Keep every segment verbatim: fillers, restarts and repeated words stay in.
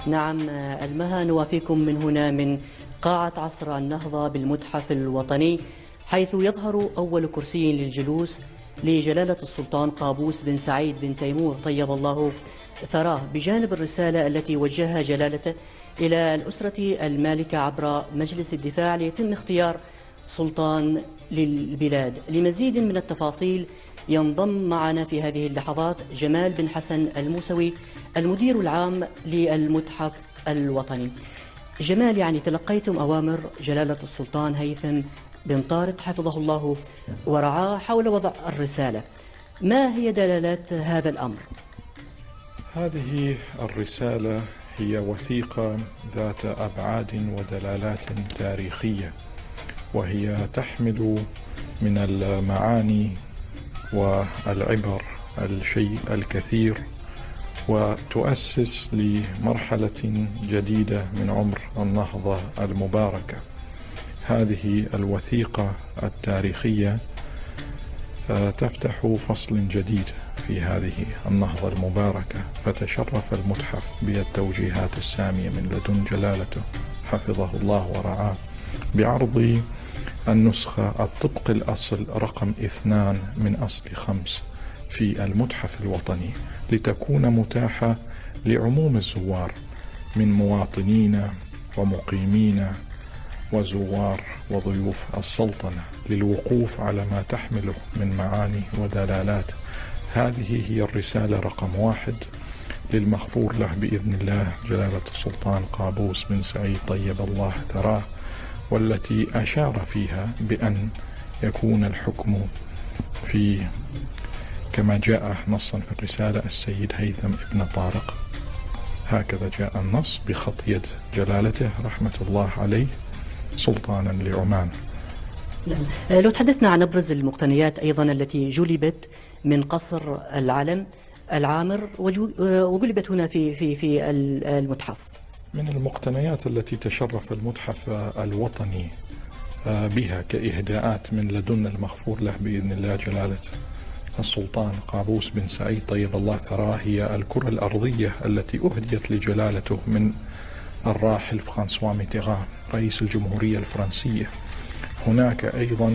نعم، المها نوافيكم من هنا من قاعة عصر النهضة بالمتحف الوطني، حيث يظهر أول كرسي للجلوس لجلالة السلطان قابوس بن سعيد بن تيمور طيب الله ثراه، بجانب الرسالة التي وجهها جلالته إلى الأسرة المالكة عبر مجلس الدفاع ليتم اختيار سلطان للبلاد. لمزيد من التفاصيل ينضم معنا في هذه اللحظات جمال بن حسن الموسوي المدير العام للمتحف الوطني. جمال، يعني تلقيتم أوامر جلالة السلطان هيثم بن طارق حفظه الله ورعاه حول وضع الرسالة، ما هي دلالات هذا الأمر؟ هذه الرسالة هي وثيقة ذات أبعاد ودلالات تاريخية، وهي تحمل من المعاني والعبر الشيء الكثير، وتؤسس لمرحلة جديدة من عمر النهضة المباركة. هذه الوثيقة التاريخية تفتح فصل جديد في هذه النهضة المباركة، فتشرف المتحف بالتوجيهات السامية من لدن جلالته حفظه الله ورعاه بعرض النسخة الطبق الأصل رقم اثنان من أصل خمس في المتحف الوطني، لتكون متاحة لعموم الزوار من مواطنين ومقيمين وزوار وضيوف السلطنة للوقوف على ما تحمله من معاني ودلالات. هذه هي الرسالة رقم واحد للمغفور له بإذن الله جلالة السلطان قابوس بن سعيد طيب الله ثراه، والتي أشار فيها بأن يكون الحكم في كما جاء نصا في الرسالة السيد هيثم ابن طارق، هكذا جاء النص بخط يد جلالته رحمة الله عليه سلطانا لعمان. لو تحدثنا عن أبرز المقتنيات أيضا التي جلبت من قصر العلم العامر وجلبت هنا في في في المتحف. من المقتنيات التي تشرف المتحف الوطني بها كإهداءات من لدن المغفور له بإذن الله جلالة السلطان قابوس بن سعيد طيب الله ثراه هي الكرة الأرضية التي أهديت لجلالته من الراحل فرانسوا ميتيران رئيس الجمهورية الفرنسية. هناك أيضا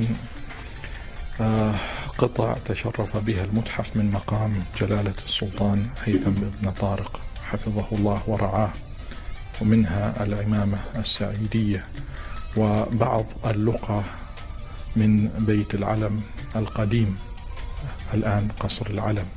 قطع تشرف بها المتحف من مقام جلالة السلطان هيثم بن طارق حفظه الله ورعاه، ومنها العمامة السعيدية وبعض اللقى من بيت العلم القديم الآن قصر العلم.